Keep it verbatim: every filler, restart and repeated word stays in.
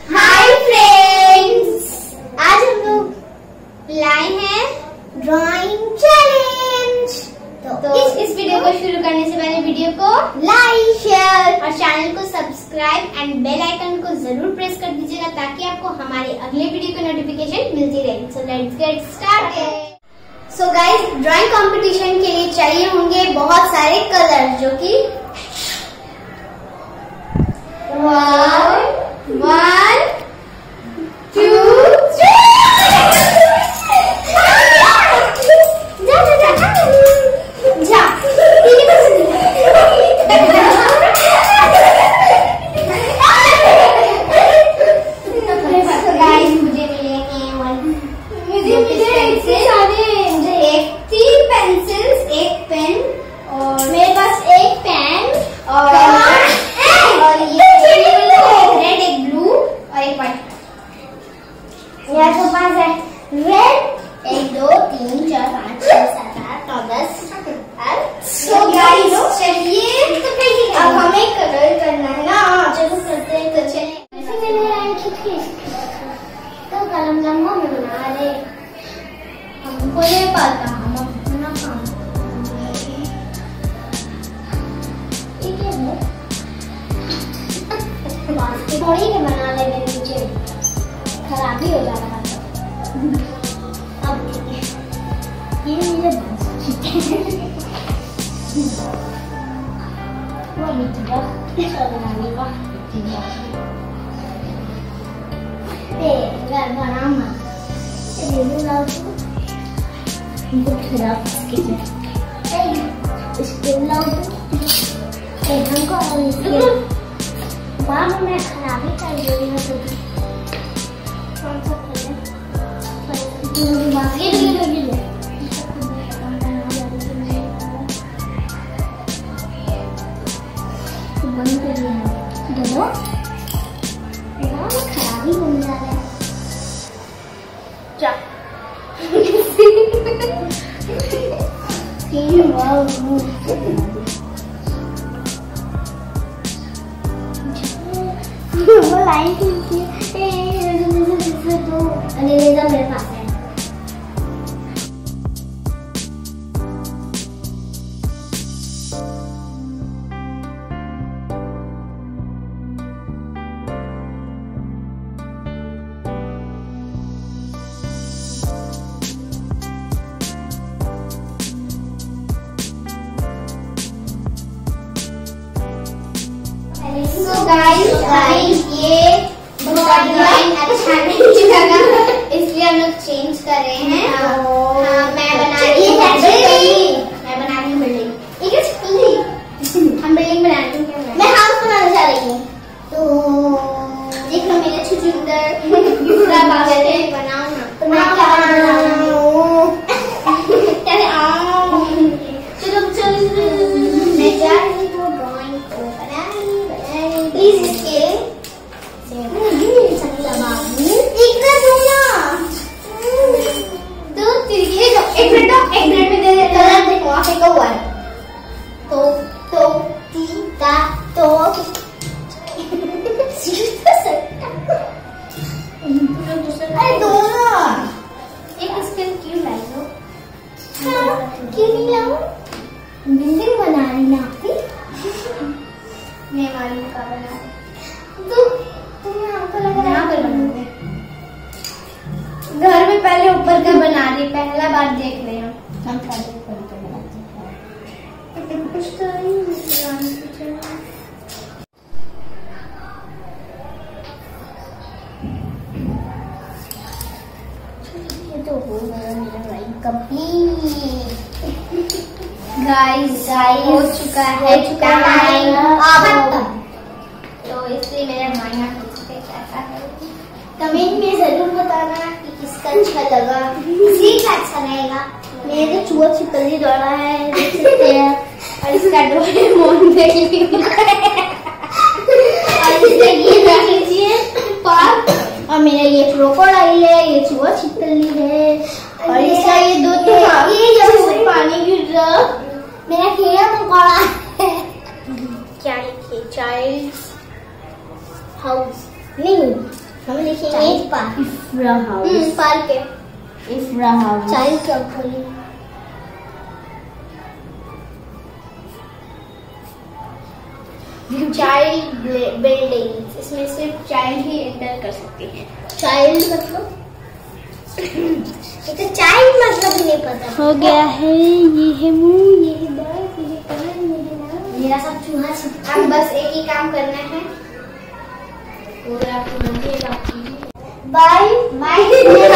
Hi friends, आज हम लोग लाए हैं ड्राइंग चैलेंज। तो, तो इस इस वीडियो को शुरू करने से पहले वीडियो को लाइक, शेयर और चैनल को सब्सक्राइब एंड बेल आइकन को जरूर प्रेस कर दीजिएगा ताकि आपको हमारे अगले वीडियो की नोटिफिकेशन मिलती रहे। So let's get started. So guys, drawing competition के लिए चाहिए होंगे बहुत सारे कलर, जो कि वन वन टू थ्री। जा जा जा जा जा गाइस, मुझे मिलेंगे वन मुझे मिले सारे एक तीन पेंसिल्स, एक पेन और मेरे पास एक पेन और और ये रेड, एक ब्लू और एक व्हाइट। मेरे तो पास है रेड एक दो तीन चार पाँच छह सात आठ नौ दस। सो गाइस, चलिए अब हमें कलर करना है ना। चलो करते हैं। तो चलिए तो कलम लम्बा में बना रहे, हमको नहीं पता, हम अपना काम थोड़ी ही बना लेंगे, नीचे खराबी हो जा रहा था। अब ठीक है, ये मुझे वो नीचे बनाने का घर बना मत खराब इसके इसके हमको माँ मैं खराबी कर रही हूँ। तो कौन सा बंद करिए दोनों, खराबी बन जा रहा है। जा वो लाइन खींची मेरे पास है। So guys, guys ये ड्राइंग अच्छा नहीं लगा, इसलिए हम लोग चेंज कर रहे हैं। हाँ, मैं बना रही हूँ बिल्डिंग, मैं बना रही हूँ बिल्डिंग। ठीक है, हम बिल्डिंग बना रही हूँ, मैं हाउस बनाना चाह रही हूँ। तो देखो मेरे छुछुंदर दूसरा बात है, बनाओ ना। तो मैं क्या बनाऊँ? चलो चलो मैं जा रही हूँ ड्राइंग को बनाने। प्लीज इसके एक मिनट एक मिनट में दे दे कलर। देखो वहाँ पे को वन तो तो तीता तो अरे दोनों एक स्केल क्यों लाई हो? क्यों नहीं लाऊं? बिल्डिंग बना रही ना आपकी। मैं वाली का बना रही। तो तुम यहाँ पर लगा यहाँ पर बनाओगे? घर में पहले ऊपर का बना रही, पहला बार देख रहे हो। हम पहले ऊपर का बनाते हैं। कुछ तो नहीं ये तो हो गया मेरा ड्राइंग कंप्लीट। गाइस गाइस हो चुका है चुका है अब, तो इसलिए मेरा ड्राइंग कैसा है कमेंट में जरूर बताना कि किसका अच्छा लगा, किसी का अच्छा रहेगा। मेरे तो चूहा छिपकली दौड़ा है, देख सकते हैं। और इसका डोरेमोन देख लीजिए और इसका ये देख लीजिए पार्क, और मेरा ये क्रोकोडाइल है, ये चूहा छिपकली है, और इसका ये दो ये जब पानी गिर रहा मेरा कीड़ा मकोड़ा है। क्या लिखे? चाइल्ड हाउस नहीं, हम लिखेंगे पार्क। इफ्रा हाउस। पार्क है। इफ्रा हाउस। चाइल्ड क्या खोली? चाइल्ड बिल्डिंग, इसमें सिर्फ चाइल्ड ही एंटर कर सकते हैं। चाइल्ड मतलब तो चाइल्ड मतलब ही नहीं पता। हो गया है, ये है मुंह, ये है दांत, ये है कान, ये है नाक। मेरा सब चूहा छिपा। अब बस एक ही काम करना है। पूरा बाय माय